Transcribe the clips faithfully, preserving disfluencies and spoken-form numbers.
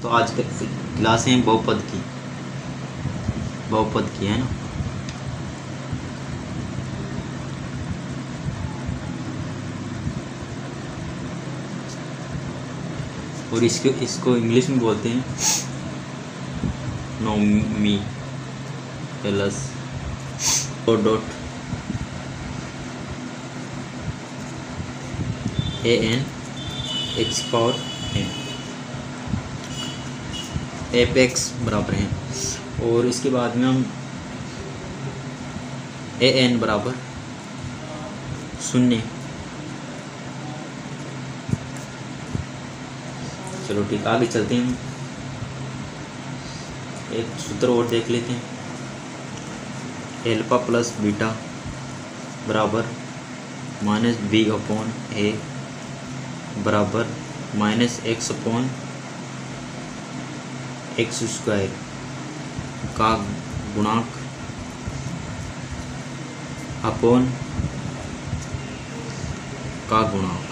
तो आज की क्लास है बहुपद की बहुपद की है ना। और इसको इसको इंग्लिश में बोलते हैं नोमी plus O dot A N X power N F X बराबर है। और इसके बाद में हम ए एन बराबर शून्य। चलो ठीक, आगे चलते हैं। एक सूत्र और देख लेते हैं। एल्फा प्लस बीटा बराबर माइनस बी अपॉन ए बराबर minus X upon X square का गुणांक अपॉन का गुणांक।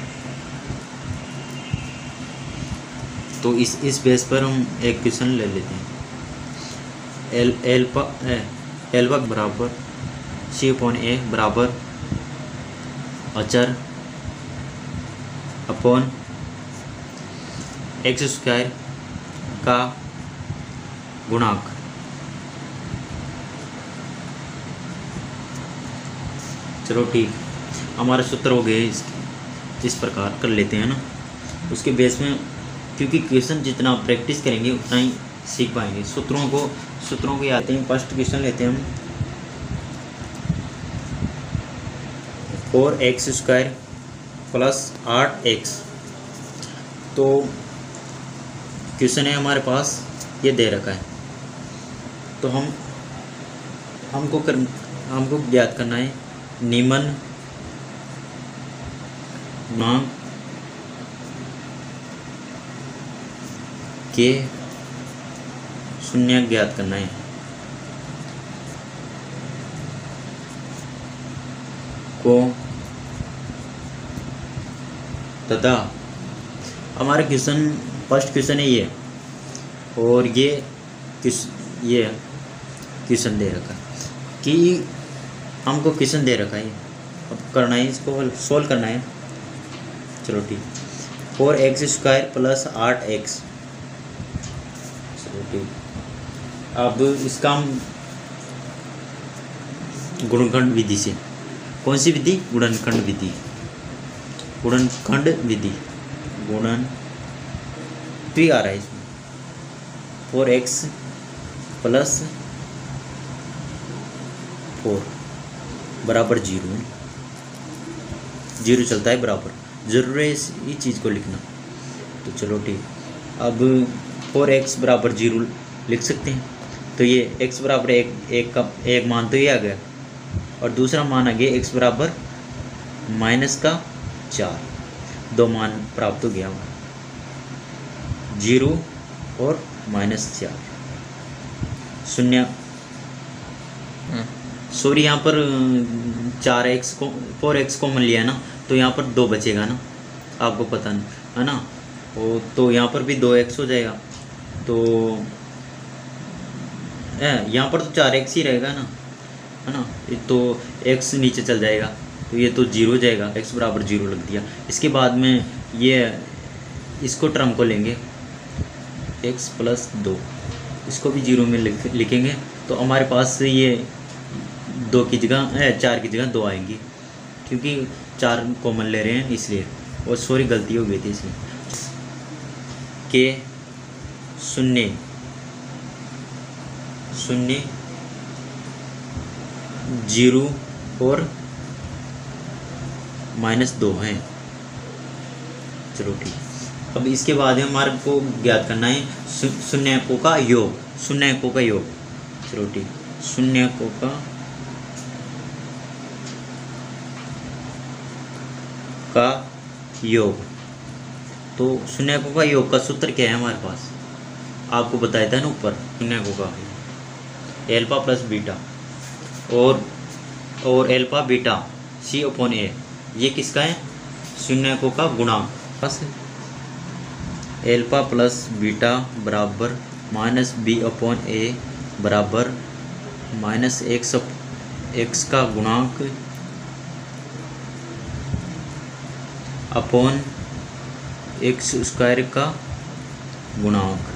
तो इस इस बेस पर हम एक क्वेश्चन ले लेते हैं। एल एल्फा एल्फा बराबर सी अपॉन ए बराबर अचर अपॉन एक्स स्क्वायर का गुणांक। चलो ठीक, हमारे सूत्र हो गए। इस इस प्रकार कर लेते हैं ना। उसके बेस में, क्योंकि क्वेश्चन जितना प्रैक्टिस करेंगे उतना ही सीख पाएंगे। सूत्रों को सूत्रों को याद हैं। फर्स्ट क्वेश्चन लेते हैं हम। फोर एक्स स्क्वायर प्लस आठ एक्स। तो क्वेश्चन है हमारे पास, ये दे रखा है। तो हम हमको कर हमको ज्ञात करना है निम्न गुणांक के शून्य ज्ञात करना है। को तथा हमारे क्वेश्चन फर्स्ट क्वेश्चन है ये, और ये किस ये क्वेश्चन दे रखा है कि हमको क्वेश्चन दे रखा है। अब करना है, इसको सोल्व करना है। चलो ठीक, फोर एक्स स्क्वायर प्लस आठ एक्स। चलो ठीक, अब इसका हम गुणनखंड विधि से, कौन सी विधि? गुणनखंड विधि। गुणनखंड विधि गुणन ट्री आ रहा है इसमें। फोर एक्स प्लस फोर बराबर जीरो। जीरो चलता है बराबर, जरूर है इस चीज़ को लिखना। तो चलो ठीक, अब फोर एक्स बराबर जीरो लिख सकते हैं। तो ये x बराबर एक एक का एक मान तो ये आ गया, और दूसरा मान आ गया x बराबर माइनस का चार। दो मान प्राप्त हो गया हमारा, जीरो और माइनस चार। शून्य सॉरी, यहाँ पर चार एक्स को फोर एक्स कॉमन लिया है ना, तो यहाँ पर दो बचेगा ना, आपको पता नहीं है ना। ओ तो यहाँ पर भी दो एक्स हो जाएगा। तो यहाँ पर तो चार एक्स ही रहेगा ना, है ना। तो एक्स नीचे चल जाएगा, तो ये तो जीरो हो जाएगा। एक्स बराबर जीरो लग दिया। इसके बाद में ये इसको टर्म को लेंगे एक्स प्लस दो, इसको भी जीरो में लिख लिखेंगे। तो हमारे पास ये दो की जगह चार की जगह दो आएंगी, क्योंकि चार कॉमन ले रहे हैं इसलिए। और सॉरी, गलती हो गई थी इसलिए। के शून्य शून्य जीरो और माइनस दो हैं। चलो ठीक, अब इसके बाद हमारे को ज्ञात करना है शून्यकों का योग। शून्यकों का योग। चलो ठीक, शून्यकों का का योग। तो शून्यकों का योग का सूत्र क्या है हमारे पास? आपको बताया था ना ऊपर, शून्यकों का एल्फा प्लस बीटा और और alpha beta C upon A. ये किसका है? शून्यकों का गुणांक। बस एल्फा प्लस बीटा बराबर माइनस बी अपॉन ए बराबर माइनस एक्स एक्स का गुणांक अपॉन एक्स स्क्वायर का गुणांक।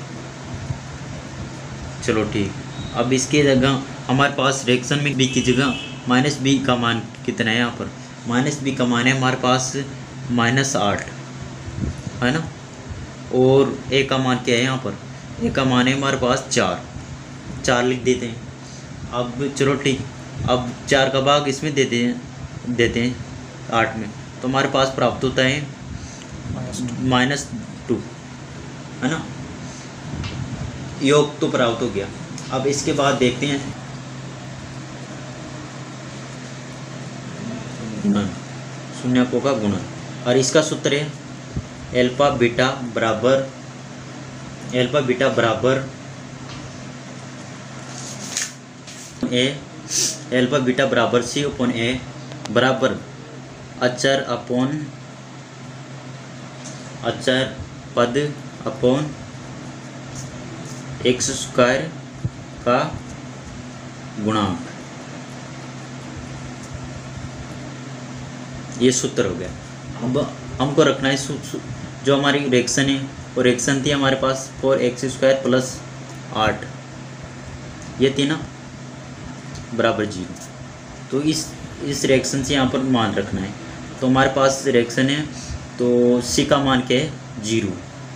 चलो ठीक, अब इसके जगह हमारे पास रिएक्शन में बी की जगह माइनस बी का मान कितना है? यहाँ पर माइनस बी का मान है हमारे पास माइनस आठ है ना, और ए का मान क्या है? यहाँ पर ए का मान है हमारे पास चार, चार लिख देते हैं। अब चलो ठीक, अब चार का भाग इसमें देते हैं देते हैं आठ में, तो हमारे पास प्राप्त होता है माइनस टू है ना, योग तो प्राप्त हो गया। अब इसके बाद देखते हैं गुणन, शून्यकों का गुणन, और इसका सूत्र है एल्फा बीटा बराबर एल्फा बीटा बराबर ए एल्फा बीटा बराबर सी अपॉन ए बराबर अचर अपॉन अचर पद अपॉन एक्स स्क्वायर का गुणांक। ये सूत्र हो गया। अब हमको रखना है जो हमारी रिएक्शन है, और रिएक्शन थी हमारे पास फोर एक्स स्क्वायर प्लस आठ, ये थी ना, बराबर जीरो। तो इस इस रिएक्शन से यहाँ पर मान रखना है। तो हमारे पास रिएक्शन है, तो सी का मान क्या है? जीरो।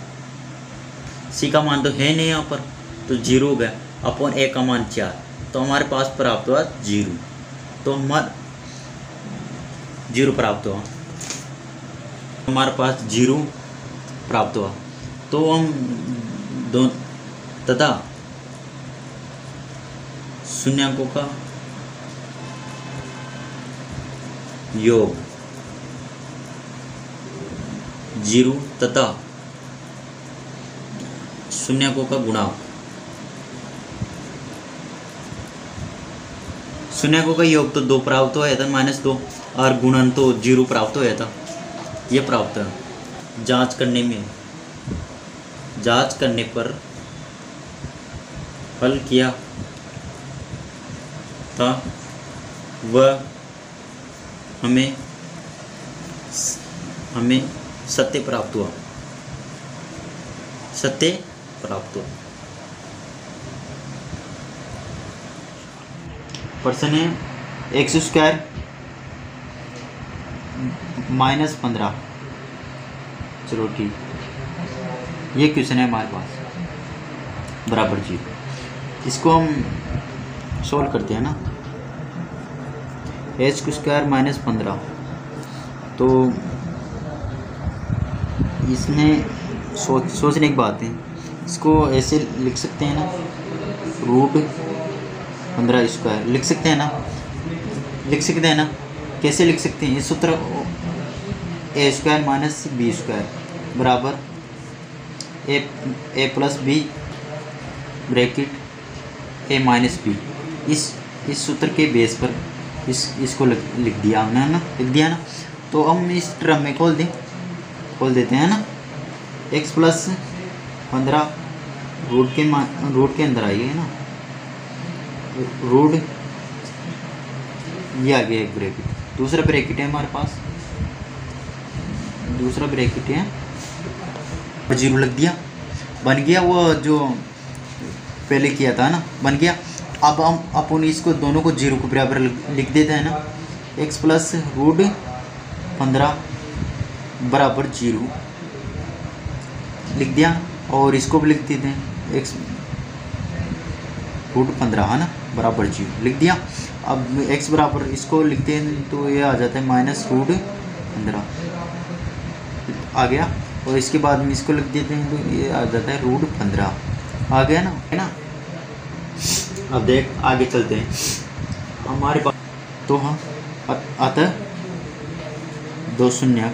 सी का मान तो है नहीं यहाँ पर, तो जीरो हो गया, अपॉन ए का मान चार, तो हमारे पास प्राप्त हुआ जीरो। तो हमारा जीरो प्राप्त हुआ, हमारे पास जीरो प्राप्त हुआ। तो हम दो तथा शून्यकों का योग जीरो तथा शून्यकों का गुणांक, शून्यकों का योग तो दो प्राप्त हुआ था माइनस दो, और गुणन तो जीरो प्राप्त हुआ था। ये प्राप्त है। जांच करने में जांच करने पर हल किया था वह हमें हमें सत्य प्राप्त हुआ सत्य प्राप्त हुआ। प्रश्न है एक्स स्क्वायर माइनस पंद्रह। चलो ठीक, ये क्वेश्चन है हमारे पास बराबर जीरो। इसको हम सोल्व करते हैं ना, एच स्क्वायर माइनस पंद्रह, तो इसमें सोच सोचने की बात है। इसको ऐसे लिख सकते हैं ना, रूट पंद्रह स्क्वायर लिख सकते हैं ना, लिख सकते हैं ना कैसे लिख सकते हैं? इस सूत्र A square minus B square बराबर A A plus B bracket A minus B. इस इस सूत्र के बेस पर इस इसको लिख दिया हमने है ना, लिख दिया ना। तो हम इस टर्म में खोल दें खोल देते हैं ना, एक्स प्लस पंद्रह रूट के रूट के अंदर आइए ना, रूट ये आ गया एक ब्रैकेट, दूसरा ब्रैकेट है हमारे पास, दूसरा ब्रैकेट है जीरो लग दिया, बन गया वो जो पहले किया था ना, बन गया। अब हम अपन इसको दोनों को जीरो को बराबर लिख देते हैं ना, एक्स प्लस रूट पंद्रह बराबर जीरो लिख दिया, और इसको भी लिख देते हैं एक्स रूट पंद्रह है ना बराबर जीरो लिख दिया। अब एक्स बराबर इसको लिखते हैं तो ये आ जाता है माइनस रूट पंद्रह आ गया, और इसके बाद में इसको लिख देते हैं तो ये आ जाता है रूट पंद्रह आ गया ना, है ना। अब देख आगे चलते हैं हमारे पास, तो हम अतः दो शून्य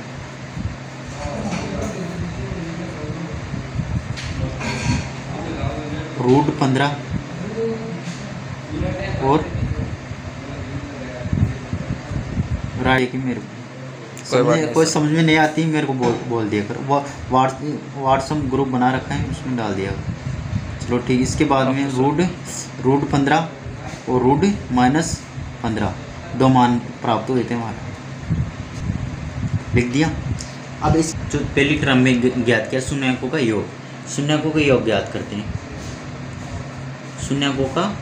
रूट पंद्रह और राय की मेरे समझ कोई समझ में नहीं आती मेरे को बोल बोल दिया कर। वो व्हाट्सएप ग्रुप बना रखा है उसमें डाल दिया। चलो ठीक। इसके बाद में रूट रूट पंद्रह और रूट माइनस पंद्रह दो मान प्राप्त हुए थे हमारा, लिख दिया। अब इस जो पहली क्रम में ज्ञात किया शून्यकों का योग, शून्यकों का योग ज्ञात करते हैं। शून्यकों का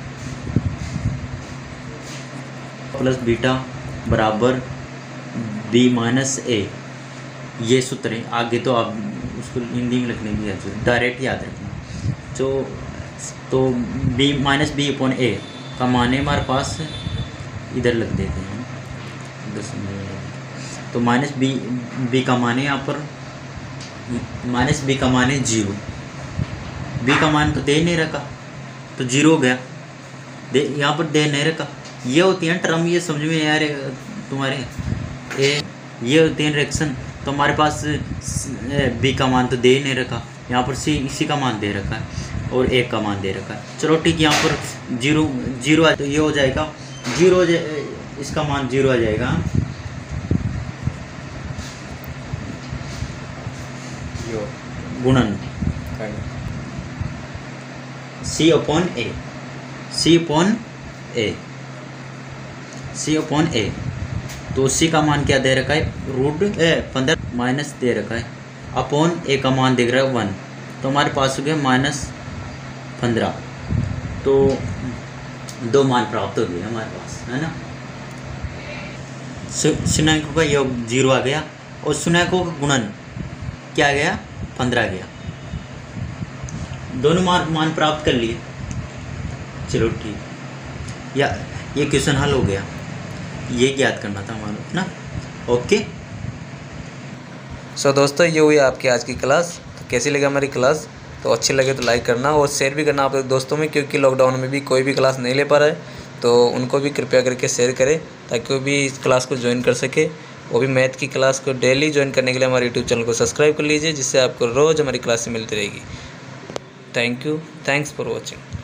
प्लस बीटा बराबर बी माइनस ए, ये सूत्र है। आगे तो आप उसको हिंदी में लिखने की जरूरत, डायरेक्ट याद रखना। जो तो B minus B upon A का मान है हमारे पास, इधर लग देते हैं दस। तो माइनस बी बी का मान है यहाँ पर, माइनस बी का मान है जीरो। बी का मान तो दे नहीं रखा तो जीरो हो गया, दे यहाँ पर दे नहीं रखा। ये होती है टर्म, ये समझ में यार तुम्हारे ए, ये होती है रिएक्शन। तो हमारे पास बी का मान तो दे नहीं रखा, यहाँ पर सी इसी का मान दे रखा है और एक का मान दे रखा है। चलो ठीक, यहाँ पर जीरो जीरो है तो ये हो जाएगा जीरो हो जाए, इसका मान जीरो आ जाएगा। गुणन C upon A, C upon A, C upon A. तो सी का मान क्या दे रखा है, रूट ए पंद्रह माइनस दे रखा है, अपॉन ए का मान देख रहा है वन। तो हमारे पास हो गया माइनस पंद्रह। तो दो मान प्राप्त हो गए हमारे पास, है ना। शून्यकों का योग जीरो आ गया और शून्यकों का गुणन क्या आ गया, पंद्रह गया। दोनों मान मान प्राप्त कर लिए। चलो ठीक, या ये क्वेश्चन हल हो गया। ये ज्ञात करना था हमारा ना। ओके सो so, दोस्तों ये हुई आपकी आज की क्लास। तो कैसी लगी हमारी क्लास, तो अच्छी लगे तो लाइक करना और शेयर भी करना अपने दोस्तों में, क्योंकि लॉकडाउन में भी कोई भी क्लास नहीं ले पा रहा है, तो उनको भी कृपया करके शेयर करें ताकि वो भी इस क्लास को ज्वाइन कर सके। वो भी मैथ की क्लास को डेली ज्वाइन करने के लिए हमारे यूट्यूब चैनल को सब्सक्राइब कर लीजिए, जिससे आपको रोज़ हमारी क्लासें मिलती रहेगी। Thank you, thanks for watching.